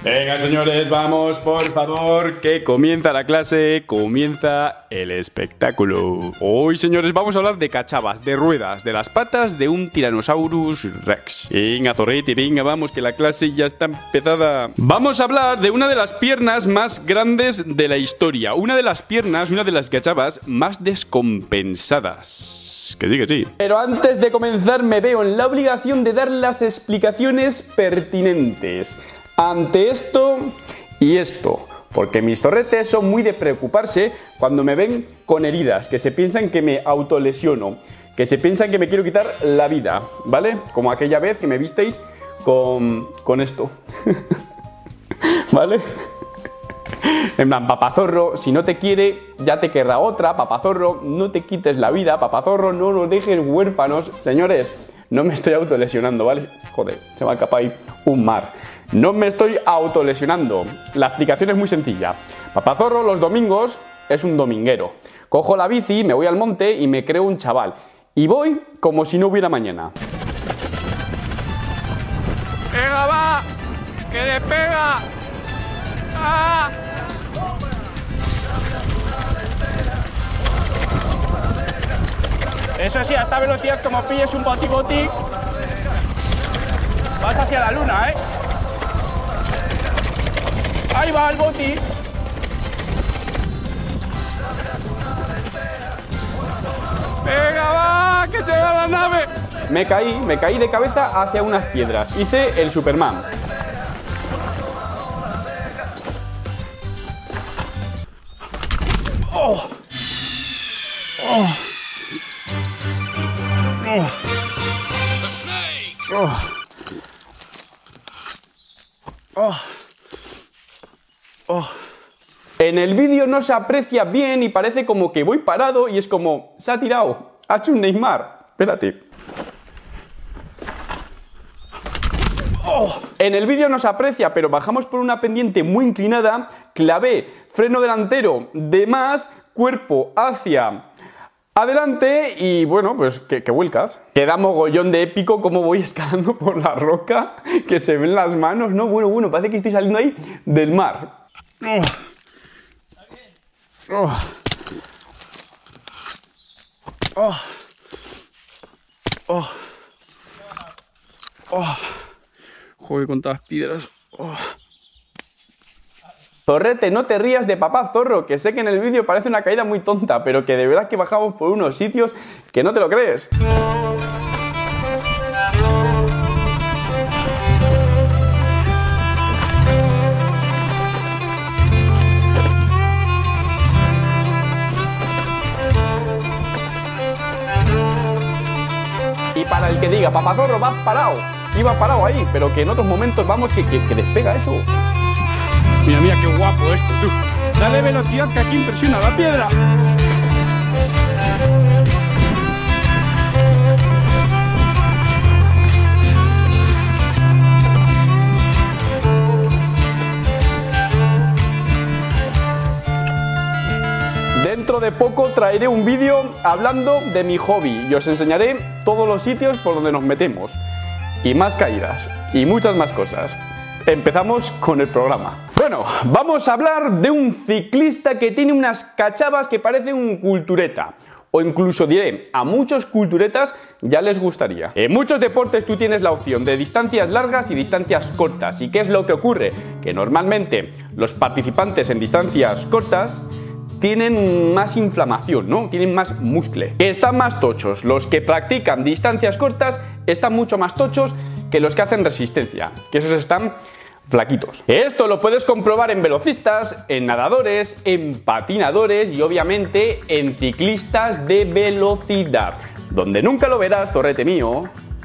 Venga, señores, vamos, por favor, que comienza la clase, comienza el espectáculo. Hoy, señores, vamos a hablar de cachavas, de ruedas, de las patas de un Tyrannosaurus Rex. Venga, zorrete, venga, vamos, que la clase ya está empezada. Vamos a hablar de una de las piernas más grandes de la historia. Una de las piernas, una de las cachavas más descompensadas. Que sí, que sí. Pero antes de comenzar me veo en la obligación de dar las explicaciones pertinentes ante esto y esto, porque mis torretes son muy de preocuparse cuando me ven con heridas, que se piensan que me autolesiono, que se piensan que me quiero quitar la vida, ¿vale? Como aquella vez que me visteis con esto, ¿vale? En plan, papazorro, si no te quiere, ya te querrá otra. Papazorro, no te quites la vida. Papazorro, no nos dejes huérfanos. Señores, no me estoy autolesionando, ¿vale? Joder, se me ha escapado ahí un mar. No me estoy autolesionando. La explicación es muy sencilla. Papazorro los domingos es un dominguero. Cojo la bici, me voy al monte y me creo un chaval. Y voy como si no hubiera mañana. ¡Venga, va! ¡Que le pega! ¡Ah! Eso sí, a esta velocidad, como pilles un boti-boti, vas hacia la luna, ¿eh? Ahí va el boti. ¡Venga, va! ¡Que te da la nave! Me caí de cabeza hacia unas piedras. Hice el Superman. ¡Oh! ¡Oh! ¡Oh! ¡Oh! ¡Oh! En el vídeo no se aprecia bien y parece como que voy parado y es como, se ha tirado, ha hecho un Neymar. Espérate. ¡Oh! En el vídeo no se aprecia, pero bajamos por una pendiente muy inclinada, clavé freno delantero de más, cuerpo hacia adelante y bueno, pues que vuelcas. Queda mogollón de épico como voy escalando por la roca, que se ven las manos, ¿no? Bueno, parece que estoy saliendo ahí del mar. ¡Oh! ¡Oh! ¡Oh! ¡Oh! ¡Oh! Joder, con todas las piedras. ¡Oh! Zorrete, no te rías de papá zorro, que sé que en el vídeo parece una caída muy tonta, pero que de verdad que bajamos por unos sitios que no te lo crees. Y para el que diga, papá zorro, vas parado, ibas parado ahí, pero que en otros momentos vamos que despega eso. Mira, mira qué guapo esto, tú. Dale velocidad que aquí impresiona la piedra. Dentro de poco traeré un vídeo hablando de mi hobby y os enseñaré todos los sitios por donde nos metemos. Y más caídas, y muchas más cosas. Empezamos con el programa. Bueno, vamos a hablar de un ciclista que tiene unas cachavas que parecen un cultureta. O incluso diré, a muchos culturetas ya les gustaría. En muchos deportes tú tienes la opción de distancias largas y distancias cortas. ¿Y qué es lo que ocurre? Que normalmente los participantes en distancias cortas tienen más inflamación, ¿no? Tienen más muscle. Que están más tochos. Los que practican distancias cortas están mucho más tochos que los que hacen resistencia, que esos están flaquitos. Esto lo puedes comprobar en velocistas, en nadadores, en patinadores y obviamente en ciclistas de velocidad. Donde nunca lo verás, torrete mío.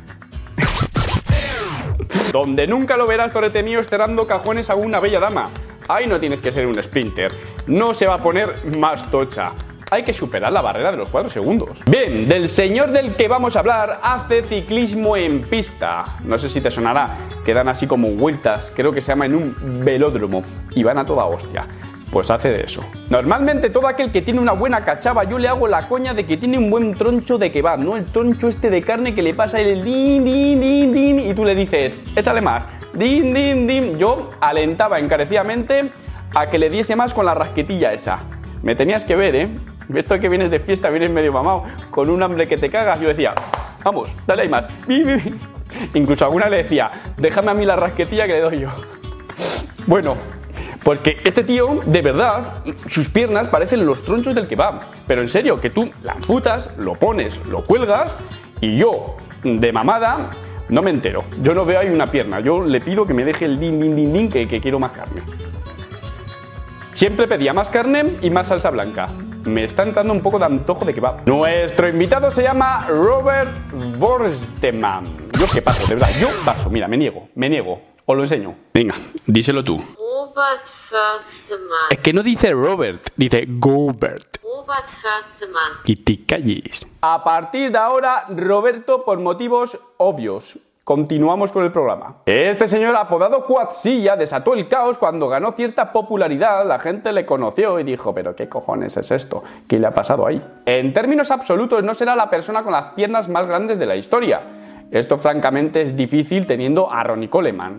Donde nunca lo verás, torrete mío, estirando cajones a una bella dama. Ahí no tienes que ser un sprinter. No se va a poner más tocha. Hay que superar la barrera de los 4 segundos. Bien, del señor del que vamos a hablar hace ciclismo en pista. No sé si te sonará, que dan así como vueltas, creo que se llama en un velódromo, y van a toda hostia. Pues hace de eso. Normalmente todo aquel que tiene una buena cachava, yo le hago la coña de que tiene un buen troncho de kebab, ¿no? El troncho este de carne que le pasa el din, din, din, din, y tú le dices, échale más. din, din, din. Yo alentaba encarecidamente a que le diese más con la rasquetilla esa. Me tenías que ver, ¿eh? Esto que vienes de fiesta, vienes medio mamado, con un hambre que te cagas. Yo decía, vamos, dale ahí más. Incluso alguna le decía, déjame a mí la rasquetilla que le doy yo. Bueno, pues que este tío, de verdad, sus piernas parecen los tronchos del kebab. Pero en serio, que tú la amputas, lo pones, lo cuelgas y yo, de mamada, no me entero. Yo no veo ahí una pierna. Yo le pido que me deje el din, din, din, din, que quiero más carne. Siempre pedía más carne y más salsa blanca. Me está entrando un poco de antojo de kebab. Nuestro invitado se llama Robert Forstemann. Yo qué paso, de verdad, yo paso. Mira, me niego. Os lo enseño. Venga, díselo tú. Robert Forstemann. Es que no dice Robert, dice Gobert. Robert Forstemann. Y te calles. A partir de ahora, Roberto, por motivos obvios. Continuamos con el programa. Este señor, apodado Quadzilla, desató el caos cuando ganó cierta popularidad. La gente le conoció y dijo, pero ¿qué cojones es esto? ¿Qué le ha pasado ahí? En términos absolutos, no será la persona con las piernas más grandes de la historia. Esto francamente es difícil teniendo a Ronnie Coleman.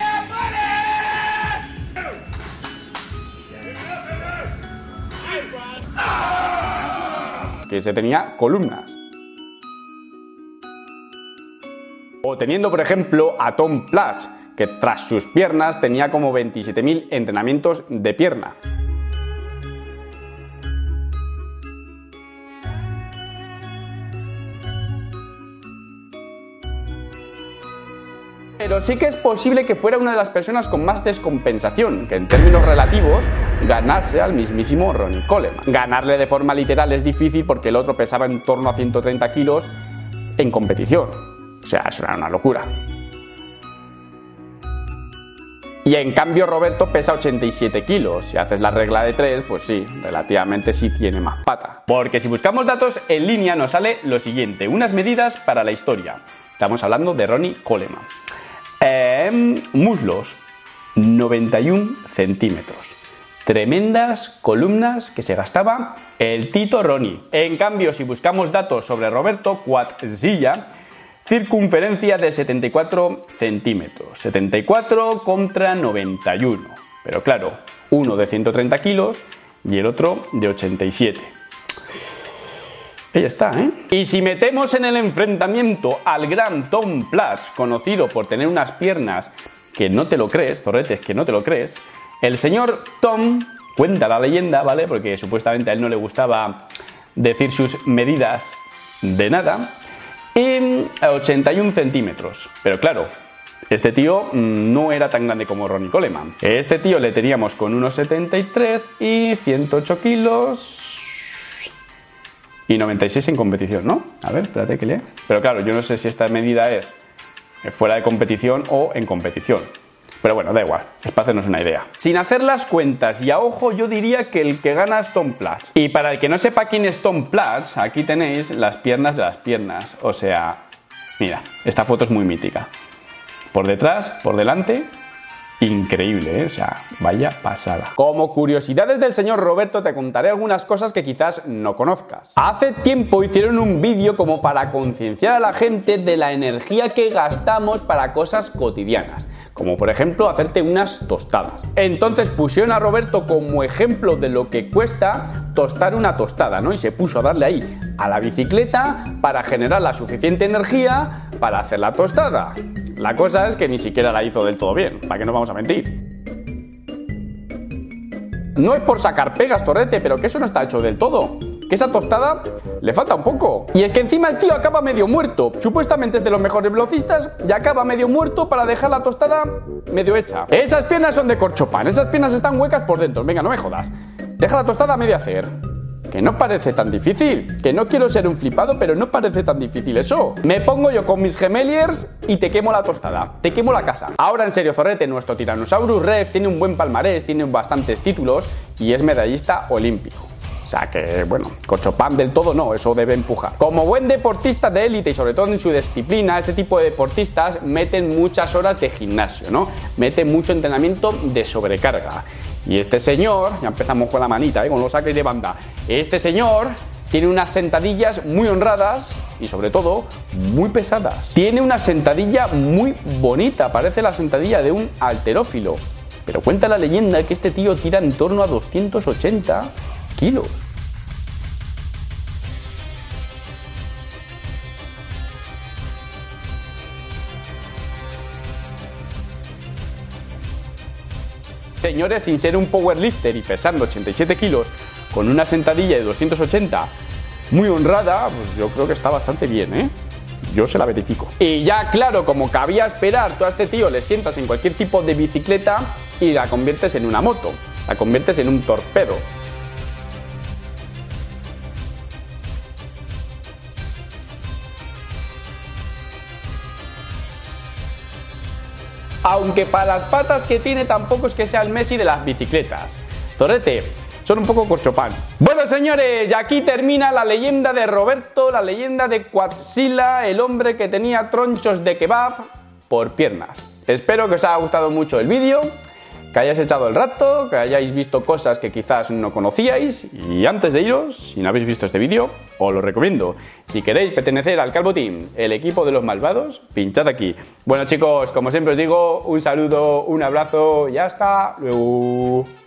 Que se tenía columnas. O teniendo, por ejemplo, a Tom Platz, que tras sus piernas tenía como 27.000 entrenamientos de pierna. Pero sí que es posible que fuera una de las personas con más descompensación, que en términos relativos ganase al mismísimo Ronnie Coleman. Ganarle de forma literal es difícil porque el otro pesaba en torno a 130 kilos en competición. O sea, eso era una locura. Y en cambio Roberto pesa 87 kilos. Si haces la regla de 3, pues sí, relativamente sí tiene más pata. Porque si buscamos datos en línea nos sale lo siguiente. Unas medidas para la historia. Estamos hablando de Ronnie Coleman. Muslos, 91 centímetros. Tremendas columnas que se gastaba el Tito Ronnie. En cambio, si buscamos datos sobre Roberto Quadzilla, circunferencia de 74 centímetros. 74 contra 91. Pero claro, uno de 130 kilos y el otro de 87. Ahí está, ¿eh? Y si metemos en el enfrentamiento al gran Tom Platz, conocido por tener unas piernas que no te lo crees, zorretes, que no te lo crees, el señor Tom, cuenta la leyenda, ¿vale? Porque supuestamente a él no le gustaba decir sus medidas de nada, y 81 centímetros. Pero claro, este tío no era tan grande como Ronnie Coleman. Este tío le teníamos con unos 73 y 108 kilos... y 96 en competición, ¿no? A ver, espérate que lea. Pero claro, yo no sé si esta medida es fuera de competición o en competición. Pero bueno, da igual, es para hacernos una idea. Sin hacer las cuentas y a ojo, yo diría que el que gana es Tom Platz. Y para el que no sepa quién es Tom Platz, aquí tenéis las piernas de las piernas. O sea, mira, esta foto es muy mítica. Por detrás, por delante... increíble, ¿eh? O sea, vaya pasada. Como curiosidades del señor Roberto te contaré algunas cosas que quizás no conozcas. Hace tiempo hicieron un vídeo como para concienciar a la gente de la energía que gastamos para cosas cotidianas, como por ejemplo hacerte unas tostadas. Entonces pusieron a Roberto como ejemplo de lo que cuesta tostar una tostada, ¿no? Y se puso a darle ahí a la bicicleta para generar la suficiente energía para hacer la tostada. La cosa es que ni siquiera la hizo del todo bien, ¿para qué nos vamos a mentir? No es por sacar pegas, torrete, pero que eso no está hecho del todo. Que esa tostada le falta un poco. Y es que encima el tío acaba medio muerto. Supuestamente es de los mejores velocistas y acaba medio muerto para dejar la tostada medio hecha. Esas piernas son de corchopán, esas piernas están huecas por dentro. Venga, no me jodas. Deja la tostada a medio hacer. Que no parece tan difícil. Que no quiero ser un flipado, pero no parece tan difícil eso. Me pongo yo con mis gemeliers y te quemo la tostada. Te quemo la casa. Ahora en serio, zorrete, nuestro Tyrannosaurus Rex tiene un buen palmarés, tiene bastantes títulos y es medallista olímpico. O sea que, bueno, corchopán del todo no, eso debe empujar. Como buen deportista de élite y sobre todo en su disciplina, este tipo de deportistas meten muchas horas de gimnasio, ¿no? Meten mucho entrenamiento de sobrecarga. Y este señor, ya empezamos con la manita, con los sacres de banda, este señor tiene unas sentadillas muy honradas y sobre todo muy pesadas. Tiene una sentadilla muy bonita, parece la sentadilla de un halterófilo. Pero cuenta la leyenda que este tío tira en torno a 280 kilos. Señores, sin ser un powerlifter y pesando 87 kilos, con una sentadilla de 280 muy honrada, pues yo creo que está bastante bien, ¿eh? Yo se la verifico. Y ya claro, como cabía esperar, tú a este tío le sientas en cualquier tipo de bicicleta y la conviertes en una moto, la conviertes en un torpedo. Aunque para las patas que tiene tampoco es que sea el Messi de las bicicletas. Zorrete, son un poco corchopán. Bueno, señores, y aquí termina la leyenda de Roberto, la leyenda de Quadsila, el hombre que tenía tronchos de kebab por piernas. Espero que os haya gustado mucho el vídeo, que hayáis echado el rato, que hayáis visto cosas que quizás no conocíais. Y antes de iros, si no habéis visto este vídeo, os lo recomiendo. Si queréis pertenecer al Calvo Team, el equipo de los malvados, pinchad aquí. Bueno, chicos, como siempre os digo, un saludo, un abrazo y hasta luego.